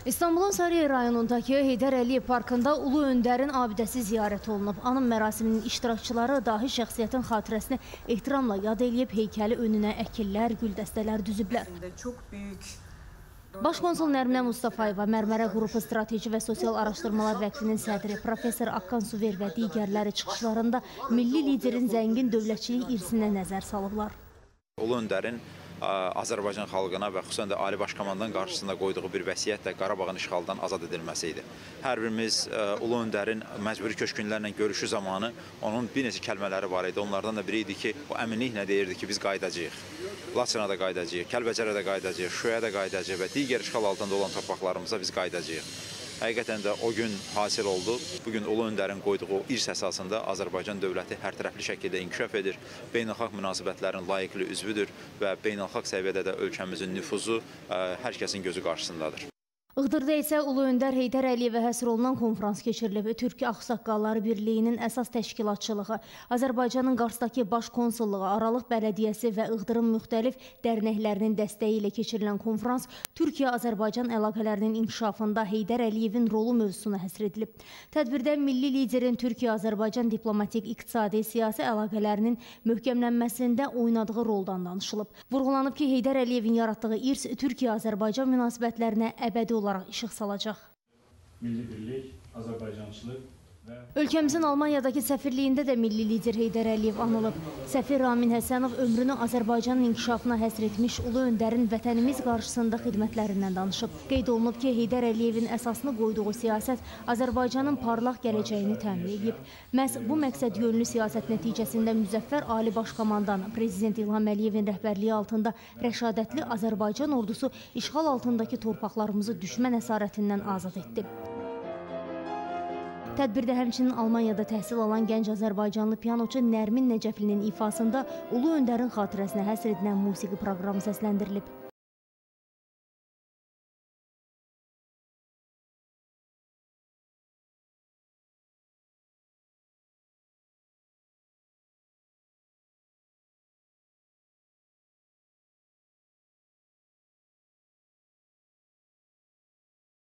İstanbulun Sarıyer rayonundakı Heydər Əliyev parkında Ulu Öndərin abidəsi ziyarət olunub. Anım mərasiminin iştirakçıları dahi şəxsiyyətin xatirəsini ehtiramla yad eləyib, heykəli önünə əkillər, güldəstələr düzüblər. Başkonsul Nərminə Mustafayeva, Mərmərə Qrupu Strateji və Sosial Araşdırmalar Vəqfinin sədri Profesor Akkan Suver və digərləri çıxışlarında milli liderin zəngin dövlətçilik irsinə nəzər salıblar. Ulu Öndərin Azərbaycan xalqına və xüsusən də Ali Baş Komandanın qarşısında qoyduğu bir vəsiyyət də Qarabağın işğaldan azad edilməsi idi. Hər birimiz Ulu Öndərin məcburi köçkünlərlə görüşü zamanı onun bir neçə kəlmələri var idi. Onlardan da biri idi ki, o əminliklə deyirdi ki, biz qaydacağıq. Laçına da qaydacağıq, Kəlbəcərə də qaydacağıq, Şuşaya da qaydacağıq və digər işğal altında olan torpaqlarımıza biz qaydacağıq. Həqiqətən də o gün hasil oldu. Bugün Ulu Öndərin qoyduğu irs əsasında Azərbaycan dövləti hərtərəfli şəkildə inkişaf edir, beynəlxalq münasibətlərin layiqli üzvüdür və beynəlxalq səviyyədə də ölkəmizin nüfuzu hər kəsin gözü qarşısındadır. Iğdırda isə Ulu Öndər Heydər Əliyevə həsr olunan konfrans keçirilib. Türk Ağsaqqalları Birliyinin əsas təşkilatçılığı, Azərbaycanın Qarsdakı Baş Konsulluğu, Aralıq Bələdiyyəsi və Iğdırın müxtəlif dərnəklərinin dəstəyi ilə keçirilən konfrans Türkiyə-Azərbaycan əlaqələrinin inkişafında Heydər Əliyevin rolu mövzusuna həsr edilib. Tədbirdə milli liderin Türkiyə-Azərbaycan diplomatik, iqtisadi, siyasi əlaqələrinin möhkəmlənməsində oynadığı roldan danışılıb. Vurğulanıb ki, Heydər Əliyevin yaratdığı irs Türkiyə-Azərbaycan münasibətlərinə əbədi olaraq işıq salacaq. Milli birlik, Azərbaycançılıq və... Ölkəmizin Almanyadakı səfirliyində də milli lider Heydər Əliyev anılıb. Səfir Ramin Həsənov ömrünü Azərbaycanın inkişafına həsr etmiş Ulu Öndərin vətənimiz qarşısında xidmətlərindən danışıb. Qeyd olunub ki, Heydər Əliyevin əsasını qoyduğu siyasət Azərbaycanın parlaq gələcəyini təmin edib. Məhz bu məqsəd yönlü siyasət nəticəsində müzəffər Ali Baş Komandan Prezident İlham Əliyevin rəhbərliyi altında rəşadətli Azərbaycan ordusu işğal altındakı torpaqlarımızı düşmən əsarətindən azad etdi. Tədbirdə həmçinin Almaniyada təhsil alan gənc Azərbaycanlı pianoçu Nərmin Nəcəflinin ifasında Ulu Öndərin xatirəsinə həsr edilən musiqi proqramı səsləndirilib.